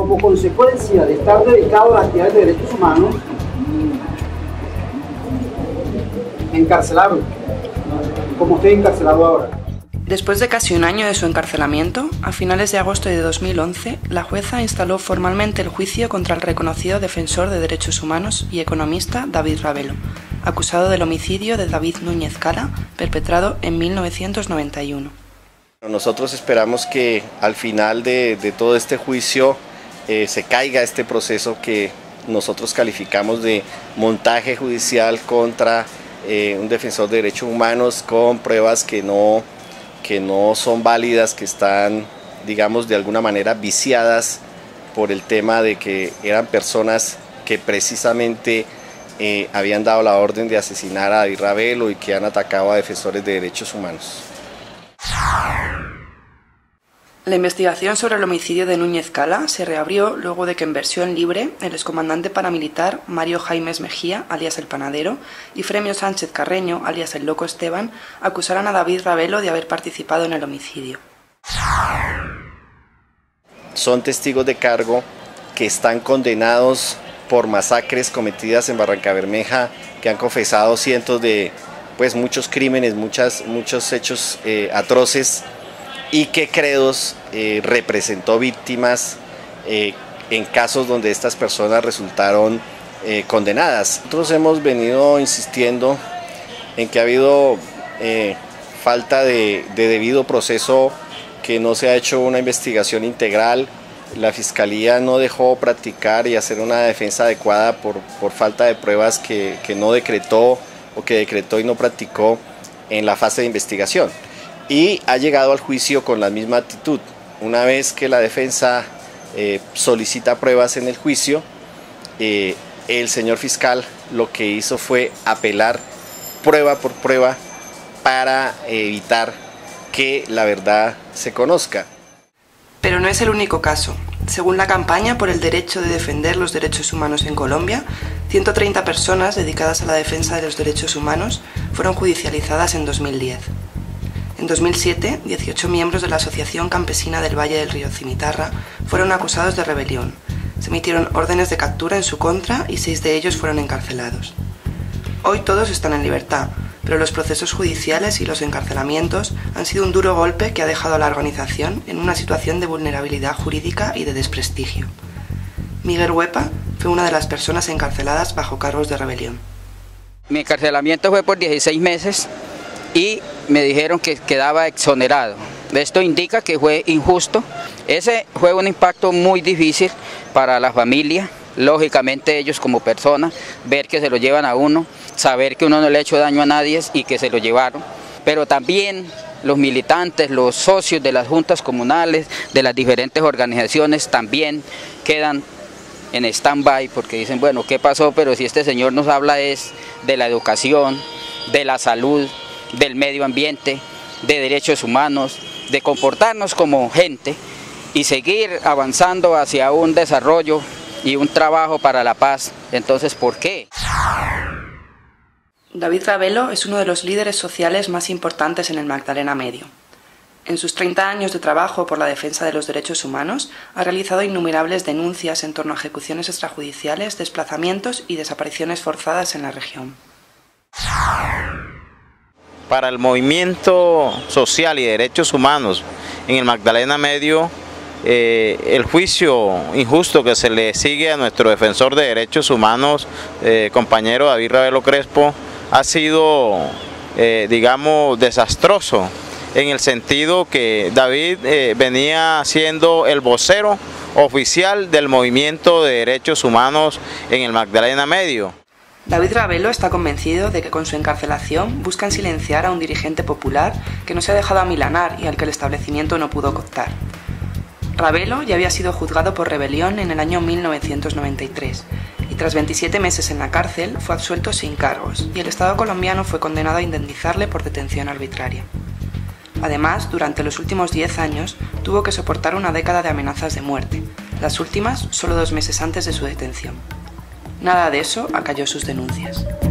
como consecuencia de estar dedicado a las actividades de derechos humanos, encarcelarlo, como estoy encarcelado ahora. Después de casi un año de su encarcelamiento, a finales de agosto de 2011, la jueza instaló formalmente el juicio contra el reconocido defensor de derechos humanos y economista David Ravelo, acusado del homicidio de David Núñez Cala, perpetrado en 1991. Nosotros esperamos que al final de todo este juicio se caiga este proceso que nosotros calificamos de montaje judicial contra un defensor de derechos humanos con pruebas que no son válidas, que están, digamos, de alguna manera viciadas por el tema de que eran personas que precisamente habían dado la orden de asesinar a David Ravelo y que han atacado a defensores de derechos humanos. La investigación sobre el homicidio de Núñez Cala se reabrió luego de que en versión libre el excomandante paramilitar Mario Jaimes Mejía, alias El Panadero, y Fremio Sánchez Carreño, alias El Loco Esteban, acusaran a David Ravelo de haber participado en el homicidio. Son testigos de cargo que están condenados por masacres cometidas en Barrancabermeja, que han confesado cientos de, muchos crímenes, muchos hechos atroces, y que Credos representó víctimas en casos donde estas personas resultaron condenadas. Nosotros hemos venido insistiendo en que ha habido falta de debido proceso, que no se ha hecho una investigación integral. La Fiscalía no dejó practicar y hacer una defensa adecuada por falta de pruebas que no decretó, o que decretó y no practicó en la fase de investigación. Y ha llegado al juicio con la misma actitud. Una vez que la defensa solicita pruebas en el juicio, el señor fiscal lo que hizo fue apelar prueba por prueba para evitar que la verdad se conozca. Pero no es el único caso. Según la campaña por el derecho de defender los derechos humanos en Colombia, 130 personas dedicadas a la defensa de los derechos humanos fueron judicializadas en 2010. En 2007, 18 miembros de la Asociación Campesina del Valle del Río Cimitarra fueron acusados de rebelión. Se emitieron órdenes de captura en su contra y 6 de ellos fueron encarcelados. Hoy todos están en libertad, pero los procesos judiciales y los encarcelamientos han sido un duro golpe que ha dejado a la organización en una situación de vulnerabilidad jurídica y de desprestigio. Miguel Huepa fue una de las personas encarceladas bajo cargos de rebelión. Mi encarcelamiento fue por 16 meses y me dijeron que quedaba exonerado. Esto indica que fue injusto. Ese fue un impacto muy difícil para la familia, lógicamente ellos como personas, ver que se lo llevan a uno, saber que uno no le ha hecho daño a nadie y que se lo llevaron, pero también los militantes, los socios de las juntas comunales, de las diferentes organizaciones también quedan en stand-by porque dicen, bueno, ¿qué pasó? Pero si este señor nos habla es de la educación, de la salud, del medio ambiente, de derechos humanos, de comportarnos como gente y seguir avanzando hacia un desarrollo y un trabajo para la paz. Entonces, ¿por qué? David Ravelo es uno de los líderes sociales más importantes en el Magdalena Medio. En sus 30 años de trabajo por la defensa de los derechos humanos, ha realizado innumerables denuncias en torno a ejecuciones extrajudiciales, desplazamientos y desapariciones forzadas en la región. Para el movimiento social y de derechos humanos en el Magdalena Medio, el juicio injusto que se le sigue a nuestro defensor de derechos humanos, compañero David Ravelo Crespo, ha sido, digamos, desastroso, en el sentido que David venía siendo el vocero oficial del movimiento de derechos humanos en el Magdalena Medio. David Ravelo está convencido de que con su encarcelación buscan silenciar a un dirigente popular que no se ha dejado amilanar y al que el establecimiento no pudo cooptar. Ravelo ya había sido juzgado por rebelión en el año 1993 y tras 27 meses en la cárcel fue absuelto sin cargos y el Estado colombiano fue condenado a indemnizarle por detención arbitraria. Además, durante los últimos 10 años tuvo que soportar una década de amenazas de muerte, las últimas solo 2 meses antes de su detención. Nada de eso acalló sus denuncias.